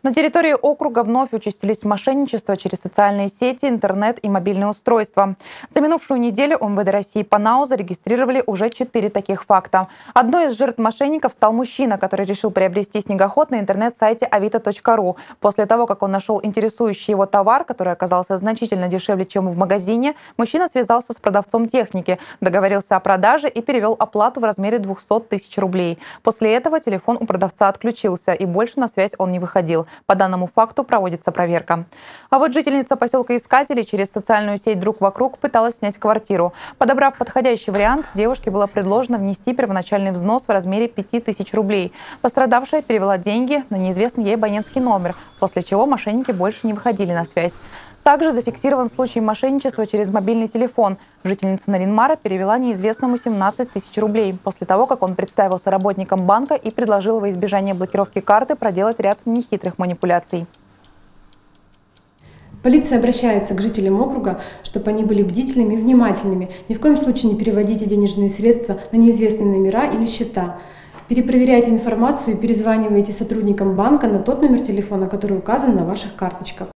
На территории округа вновь участились мошенничества через социальные сети, интернет и мобильные устройства. За минувшую неделю МВД России по НАУ зарегистрировали уже 4 таких факта. Одной из жертв мошенников стал мужчина, который решил приобрести снегоход на интернет-сайте avito.ru. После того, как он нашел интересующий его товар, который оказался значительно дешевле, чем в магазине, мужчина связался с продавцом техники, договорился о продаже и перевел оплату в размере 200 тысяч рублей. После этого телефон у продавца отключился, и больше на связь он не выходил. По данному факту проводится проверка. А вот жительница поселка Искателей через социальную сеть «Друг вокруг» пыталась снять квартиру. Подобрав подходящий вариант, девушке было предложено внести первоначальный взнос в размере 5000 рублей. Пострадавшая перевела деньги на неизвестный ей абонентский номер, после чего мошенники больше не выходили на связь. Также зафиксирован случай мошенничества через мобильный телефон. Жительница Наринмара перевела неизвестному 17 тысяч рублей после того, как он представился работником банка и предложил во избежание блокировки карты проделать ряд нехитрых манипуляций. Полиция обращается к жителям округа, чтобы они были бдительными и внимательными. Ни в коем случае не переводите денежные средства на неизвестные номера или счета. Перепроверяйте информацию и перезванивайте сотрудникам банка на тот номер телефона, который указан на ваших карточках.